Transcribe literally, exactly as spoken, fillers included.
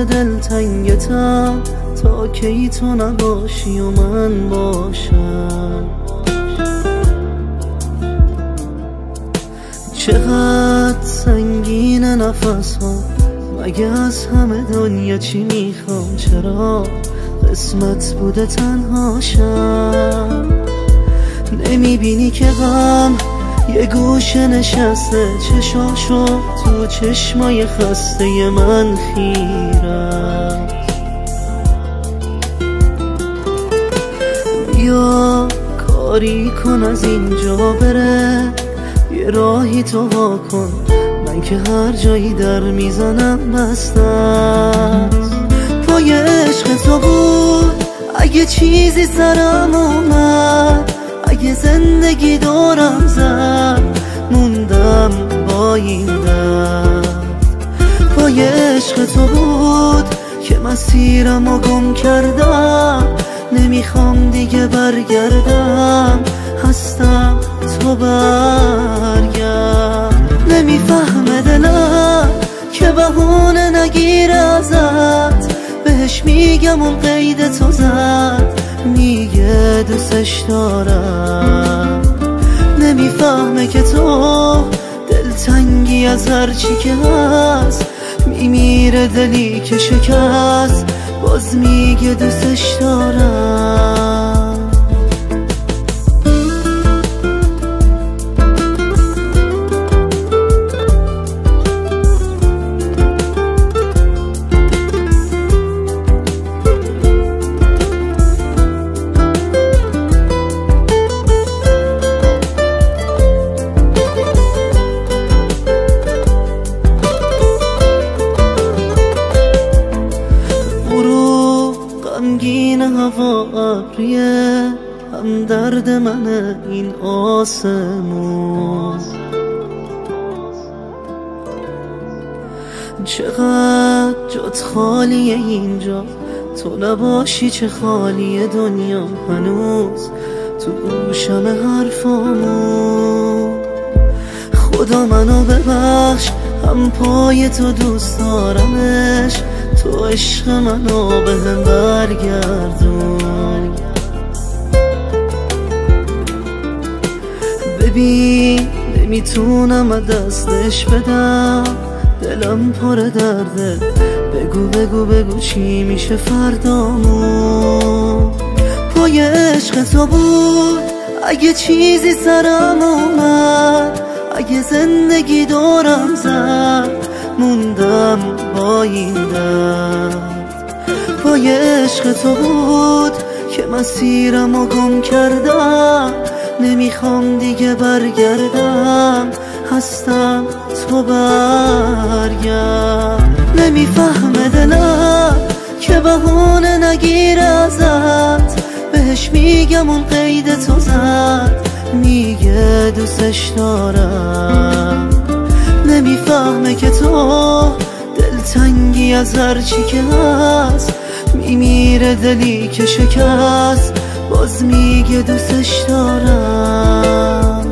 دلتنگتم تا کی تو نباشی و من باشم. چقدر سنگین نفس ها، مگه از همه دنیا چی میخوام؟ چرا قسمت بوده تنها شم؟ نمیبینی که غم یه گوشه نشسته، چشاشو تو چشمای خسته من خیره. بیا کاری کن از اینجا بره، یه راهی تو وا کن، من که هر جایی در میزنم بسته است. پای عشق تو بود اگه چیزی سرم اومد، اگه زندگی دورم زد موندم با این درد. پای عشق تو بود که مسیرم رو گم کردم، نمیخوام دیگه برگردم، هستم تو برگرد. نمیفهمه دلم که بهونه نگیره ازت، بهش میگم اون قید تو زد، میگه دوستش دارم. نمیفهمه که تو دلتنگی از هرچی که هست، میمیره دلی که شکست، باز میگه دوستش دارم. غمگین هوا ابریه، هم درد منه این آسمون. چقدر جات خالیه اینجا، تو نباشی چه خالیه دنیا هنوز تو گوشم حرفامون. خدا منو ببخش، هم پای تو دوست دارمش، تو عشق منو بهم برگردون. ببین نمیتونم دستش بدم، دلم پر درده، بگو بگو بگو چی میشه فردامون. پای عشق تو بود اگه چیزی سرم اومد، اگه زندگی دورم زد موندم با این درد. پای عشق تو بود که مسیرم رو گم کردم، نمیخوام دیگه برگردم، هستم تو برگرد. نمیفهمه دلم که بهونه نگیره ازت، بهش میگم اون قید تو زد، میگه دوستش دارم. نمیفهمه که تو دلتنگی از هرچی که هست، میمیره دلی که شکست، باز میگه دوستش دارم.